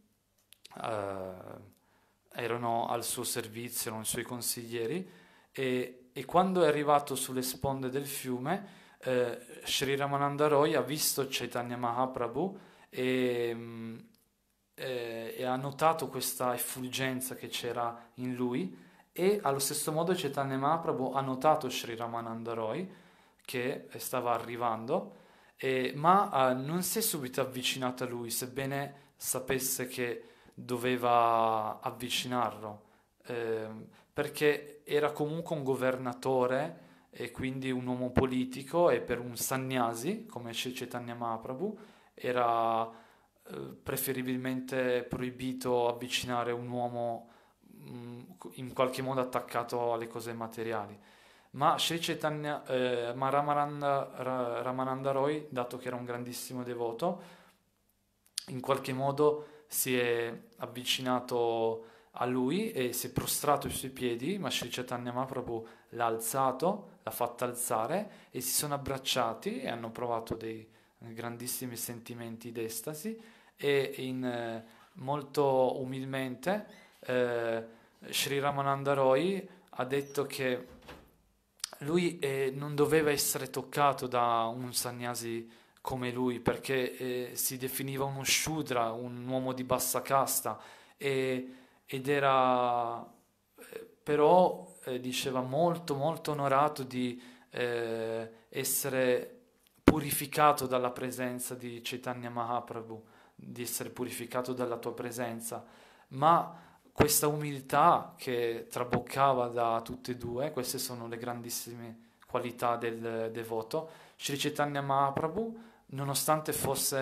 eh, erano al suo servizio, erano i suoi consiglieri, e, e quando è arrivato sulle sponde del fiume, eh, Sri Ramananda Roy ha visto Chaitanya Mahaprabhu e, eh, e ha notato questa effulgenza che c'era in lui. E allo stesso modo Chaitanya Mahaprabhu ha notato Sri Ramananda Roy che stava arrivando, eh, ma eh, non si è subito avvicinato a lui, sebbene sapesse che doveva avvicinarlo, eh, perché era comunque un governatore e quindi un uomo politico, e per un sannyasi come Sri Chaitanya Mahaprabhu era eh, preferibilmente proibito avvicinare un uomo in qualche modo attaccato alle cose materiali. Ma Sri Chaitanya eh, ma Ramananda, Ra, Ramananda Roy, dato che era un grandissimo devoto, in qualche modo si è avvicinato a lui e si è prostrato ai suoi piedi, ma Sri Chaitanya Mahaprabhu l'ha alzato, l'ha fatto alzare e si sono abbracciati e hanno provato dei grandissimi sentimenti d'estasi, e in, eh, molto umilmente Eh, Sri Ramananda Roy ha detto che lui eh, non doveva essere toccato da un sannyasi come lui, perché eh, si definiva uno Shudra, un uomo di bassa casta, e, ed era eh, però eh, diceva molto molto onorato di eh, essere purificato dalla presenza di Chaitanya Mahaprabhu, di essere purificato dalla tua presenza. Ma questa umiltà che traboccava da tutti e due, queste sono le grandissime qualità del devoto. Sri Chaitanya Mahaprabhu, nonostante fosse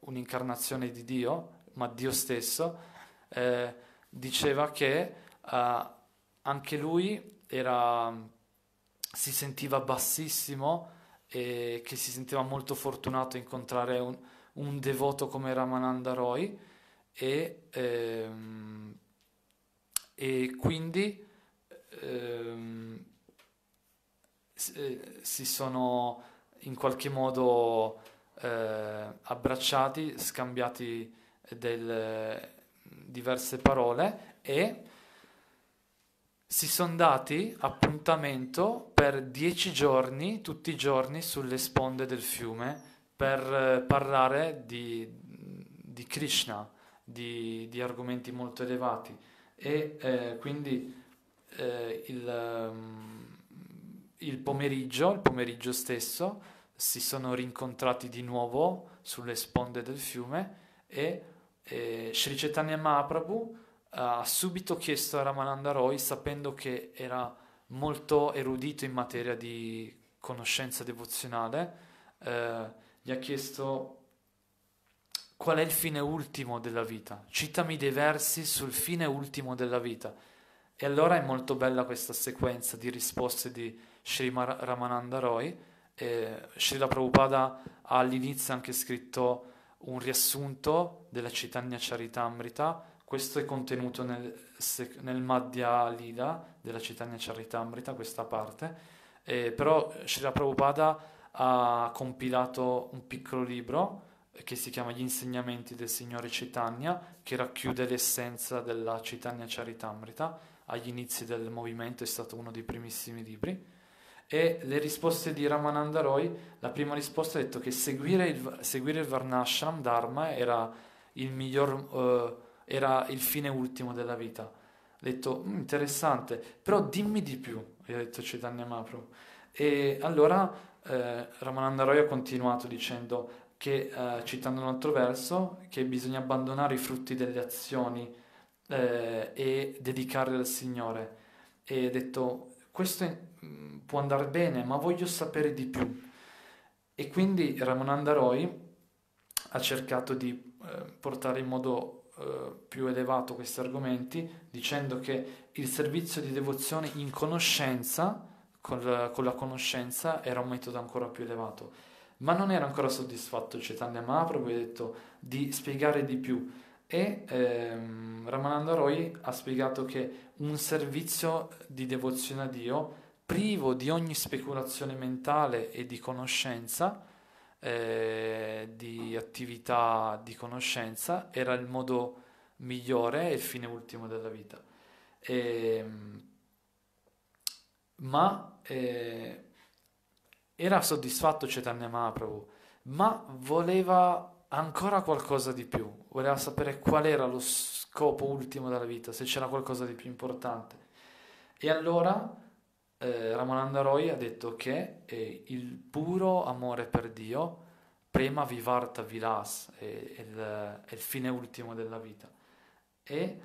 un'incarnazione di Dio, ma Dio stesso, eh, diceva che eh, anche lui era, si sentiva bassissimo e che si sentiva molto fortunato a incontrare un, un devoto come Ramananda Roy e, ehm, e quindi ehm, s- eh, si sono in qualche modo eh, abbracciati, scambiati del- diverse parole e si sono dati appuntamento per dieci giorni, tutti i giorni, sulle sponde del fiume per eh, parlare di, di Krishna, di, di argomenti molto elevati. E eh, quindi eh, il, ehm, il pomeriggio, il pomeriggio stesso, si sono rincontrati di nuovo sulle sponde del fiume e eh, Sri Chaitanya Mahaprabhu ha subito chiesto a Ramananda Roy, sapendo che era molto erudito in materia di conoscenza devozionale, eh, gli ha chiesto qual è il fine ultimo della vita. Citami dei versi sul fine ultimo della vita. E allora è molto bella questa sequenza di risposte di Sri Mar- Ramananda Roy. Eh, Srila Prabhupada ha all'inizio anche scritto un riassunto della Chaitanya Charitamrita. Questo è contenuto nel, sec- nel Madhya Lila della Chaitanya Charitamrita, questa parte. Eh, però Srila Prabhupada ha compilato un piccolo libro che si chiama Gli insegnamenti del Signore Chaitanya, che racchiude l'essenza della Chaitanya Charitamrita. Agli inizi del movimento è stato uno dei primissimi libri. E le risposte di Ramananda Roy, la prima risposta ha detto che seguire il, seguire il Varnashram Dharma era il miglior, eh, era il fine ultimo della vita. Ha detto, "Mm, interessante, però dimmi di più", gli ha detto Chaitanya Mahaprabhu. E allora eh, Ramananda Roy ha continuato dicendo che, eh, citando un altro verso, che bisogna abbandonare i frutti delle azioni eh, e dedicarli al Signore. E ha detto, questo è- mh, può andare bene, ma voglio sapere di più. E quindi Ramananda Roy ha cercato di eh, portare in modo eh, più elevato questi argomenti, dicendo che il servizio di devozione in conoscenza, con la, con la conoscenza, era un metodo ancora più elevato. Ma non era ancora soddisfatto Chaitanya Mahaprabhu, ha detto di spiegare di più. E ehm, Ramananda Roy ha spiegato che un servizio di devozione a Dio, privo di ogni speculazione mentale e di conoscenza, eh, di attività di conoscenza, era il modo migliore e il fine ultimo della vita. Ehm, ma eh, era soddisfatto Chaitanya Mahaprabhu, ma voleva ancora qualcosa di più, voleva sapere qual era lo scopo ultimo della vita, se c'era qualcosa di più importante. E allora eh, Ramananda Roy ha detto che eh, il puro amore per Dio, prema vivarta vilas, è, è il, è il fine ultimo della vita. E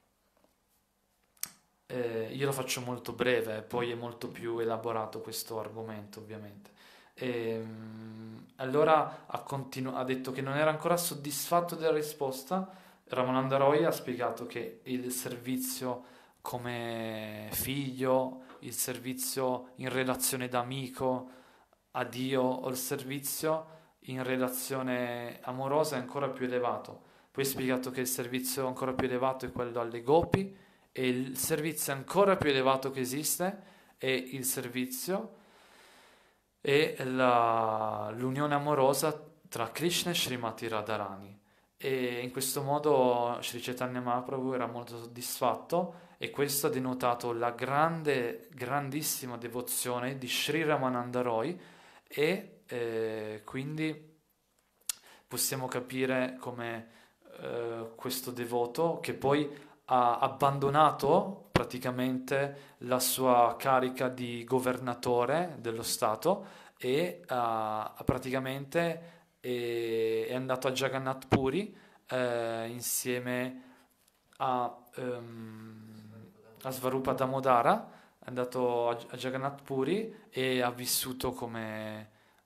eh, io lo faccio molto breve, poi è molto più elaborato questo argomento, ovviamente. Ehm, allora ha, continu- ha detto che non era ancora soddisfatto della risposta. Ramananda Roy ha spiegato che il servizio come figlio, il servizio in relazione d'amico a Dio o il servizio in relazione amorosa è ancora più elevato. Poi ha spiegato che il servizio ancora più elevato è quello alle gopi e il servizio ancora più elevato che esiste è il servizio e la- l'unione amorosa tra Krishna e Srimati Radharani. E in questo modo Sri Chaitanya Mahaprabhu era molto soddisfatto e questo ha denotato la grande, grandissima devozione di Sri Ramananda Roy e eh, quindi possiamo capire come eh, questo devoto che poi ha abbandonato praticamente la sua carica di governatore dello Stato e ha, ha praticamente è, è andato a Jagannath Puri eh, insieme a, ehm, a Svarupa Damodara, è andato a, a Jagannath Puri e ha vissuto come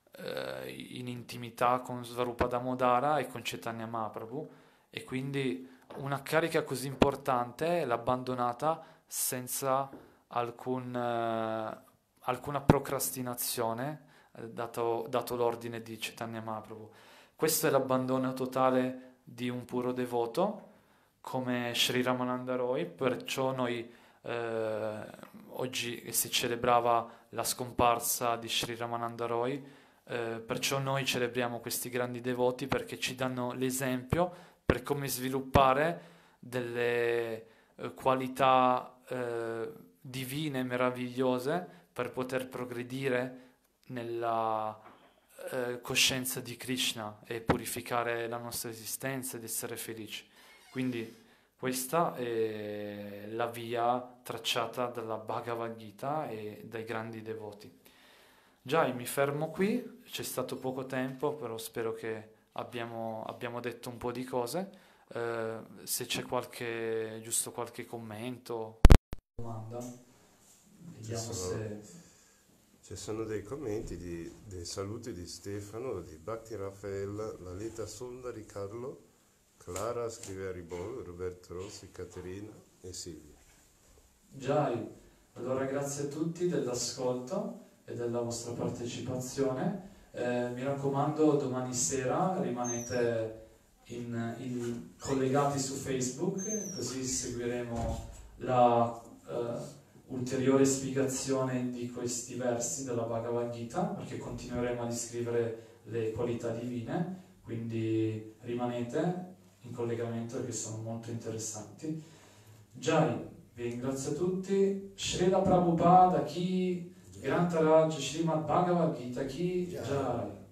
eh, in intimità con Svarupa Damodara e con Chaitanya Mahaprabhu, e quindi una carica così importante l'ha abbandonata senza alcun, eh, alcuna procrastinazione, eh, dato, dato l'ordine di Chaitanya Mahaprabhu. Questo è l'abbandono totale di un puro devoto come Sri Ramananda Roy, perciò noi eh, oggi si celebrava la scomparsa di Sri Ramananda Roy, eh, perciò noi celebriamo questi grandi devoti perché ci danno l'esempio per come sviluppare delle eh, qualità eh, divine meravigliose per poter progredire nella eh, coscienza di Krishna e purificare la nostra esistenza ed essere felici. Quindi questa è la via tracciata dalla Bhagavad Gita e dai grandi devoti. Già, mi fermo qui, c'è stato poco tempo, però spero che abbiamo, abbiamo detto un po' di cose. Eh, se c'è qualche, giusto qualche commento, domanda, vediamo sono, se... Ci sono dei commenti, di, dei saluti di Stefano, di Bhakti Raffaella, Lalita Sundari, Carlo, Clara scrive Aribol, Roberto Rossi, Caterina e Silvia. Giai, allora grazie a tutti dell'ascolto e della vostra partecipazione. Eh, mi raccomando, domani sera rimanete in, in, collegati su Facebook, così seguiremo la eh, ulteriore spiegazione di questi versi della Bhagavad Gita, perché continueremo a descrivere le qualità divine, quindi rimanete in collegamento perché sono molto interessanti. Jai, vi ringrazio a tutti. Srila Prabhupada Ki, Grantaraj Srimad Bhagavad Gita Ki Jai.